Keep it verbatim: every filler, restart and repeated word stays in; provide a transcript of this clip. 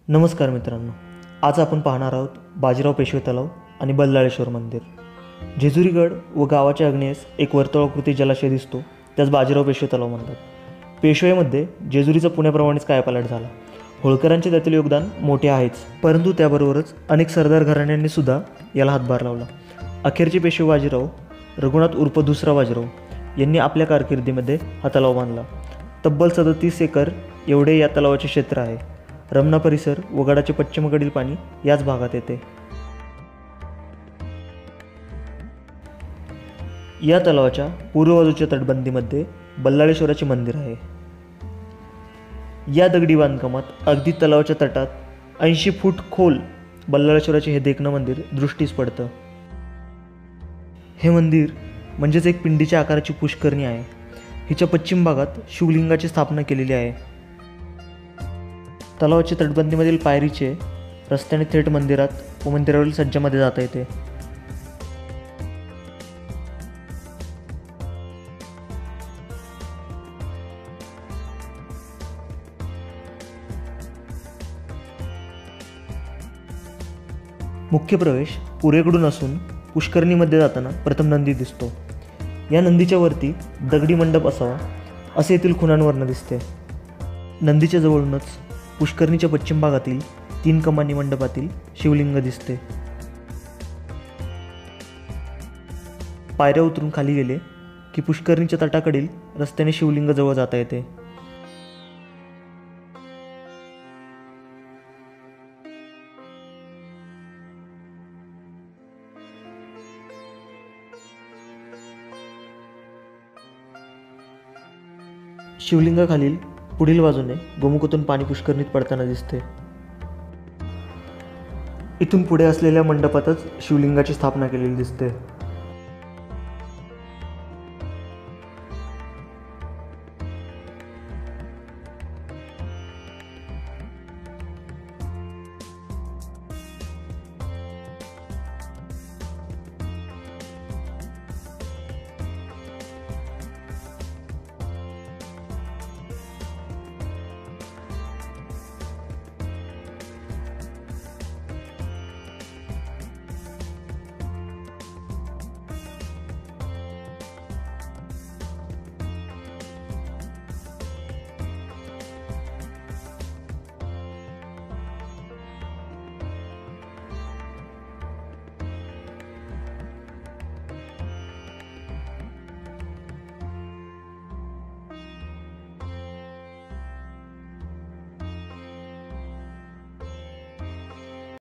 नमस्कार मित्रांनो, आज आपण पाहणार आहोत बाजीराव पेशवे तलाव आणि बल्लाळेश्वर मंदिर। जेजुरीगड व गावाच्या आग्नेयेस एक वर्तुळाकृती जलाशय दिसतो, त्यास बाजीराव पेशवे तलाव म्हणतात। पेशवेमध्ये जेजुरीचा पुण्याप्रमाणेच कायापालट झाला। होळकरांचे त्यातील योगदान मोठे आहेच, परंतु त्याबरोबरच अनेक सरदार घराण्यांनी सुद्धा याला हातभार लावला। अखेरचे पेशवे बाजीराव रघुनाथ उर्फ दुसरा बाजीराव यांनी आपल्या कारकिर्दीमध्ये हा तलाव बांधला। तब्बल सदतीस एकर एवढे या तलावाचे क्षेत्र आहे। रमना परिसर व गडाचे पश्चिमेकडील पाणी याच भागात येते। या तलावाच्या पूर्व बाजूच्या तटबंदीमध्ये बल्लाळेश्वराचे मंदिर आहे। या दगडी बांधकामात अगदी तलावाच्या तटात ऐंशी फूट खोल बल्लाळेश्वराचे हे देखणं मंदिर दृष्टीस पडतं। हे मंदिर म्हणजेच एक पिंडीच्या आकाराची पुष्करणी आहे। हिच्या पश्चिम भागात शिवलिंगाची स्थापना केलेली आहे। तलावाच्या तटबंदीमधील पायरीचे रस्त्याने थेट मंदिरात व मंदिरावरील सज्जामध्ये जाता येते। मुख्य प्रवेश पूर्वेकडून असून पुष्करणीमध्ये जाताना प्रथम नंदी दिसतो। या नंदीच्या वरती दगडी मंडप असावा असे येथील खुणांवरनं दिसते। नंदीच्या जवळूनच पुष्करणीच्या पश्चिम भागातील तीन कमानी मंडपातील शिवलिंग दिसते। पायऱ्या उतरून खाली गेले की पुष्करणीच्या तटाकडील रस्त्याने शिवलिंग जवळ जाता येते। शिवलिंगाखालील पुढील बाजूने गोमुखातून पाणी पुष्करणीत पडताना दिसते। इथून पुढे असलेल्या मंडपातच शिवलिंगाची स्थापना केलेली दिसते।